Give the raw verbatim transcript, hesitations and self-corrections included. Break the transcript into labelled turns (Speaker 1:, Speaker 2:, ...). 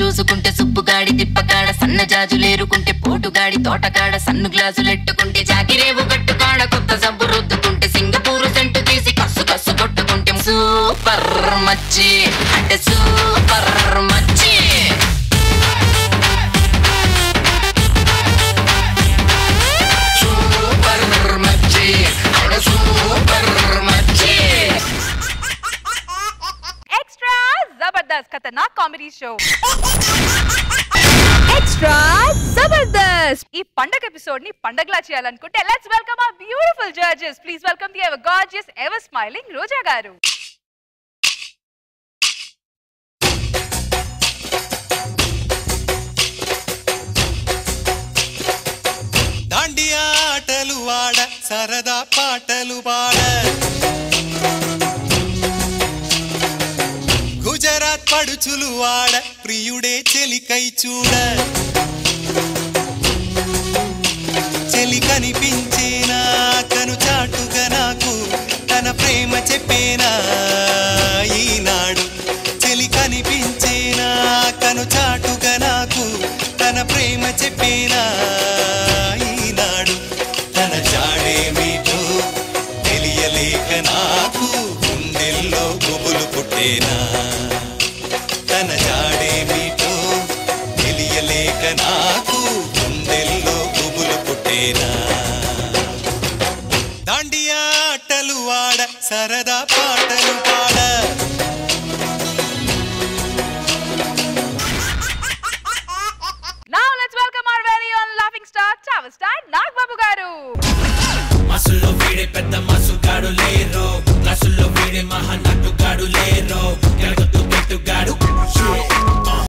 Speaker 1: చూసుకుంటే సుబ్బుగాడి తిప్పకాడ సన్న జాజులేరుకుంటే పోటుగాడి తోటకాడ సన్ను గ్లాసులెట్టుకుంటే జాకిరేవు కట్టుకాడ కొత్త సబ్బు రుద్దుకుంటే సింగపూరు సెంటు తీసి కస్సు కస్సు కొట్టుకుంటే సూపర్ మచ్చి అంటే సూపర్ మచ్చి సూపర్ మచ్చి అంటే సూపర్ మచ్చి
Speaker 2: एक्स्ट्रा जबरदस्त खतरनाक कॉमेडी शो एक्स्ट्रा जबरदस्त ఈ పండగ ఎపిసోడ్ ని పండగలా చేయాలనుకుంటే let's welcome our beautiful judges. Please welcome the ever gorgeous, ever smiling Roja garu.
Speaker 3: Dandiya ఆటలు ఆడ సరదా పాటలు పాడ గుజరాత్ పడుచులు వాడ ప్రియుడే చెలికై చూడ చెలి కనిపించేనా కను చాటుగా నాకు తన ప్రేమ చెప్పేనా ఈనాడు చెలి కనిపించేనా కను చాటుగా నాకు తన ప్రేమ చెప్పేనా ఈనాడు తన జాడేమిటో తెలియలేక నాకు గుండెల్లో గుబులు పుట్టేనా తన జాడేమిటో తెలియలేక నాకు గుండెల్లో గుబులు పుట్టేనా దాండియా ఆటలు ఆడ సరదా పాటలు పాడ
Speaker 2: Now let's welcome our very own laughing star, travel star Nag Babu garu.
Speaker 4: మసుల్లో వీడే పెద్ద మసుగాడు లేరో క్లాసుల్లో వీడే మహానటుగాడు లేరో గెలగొట్టు గెట్టుగాడు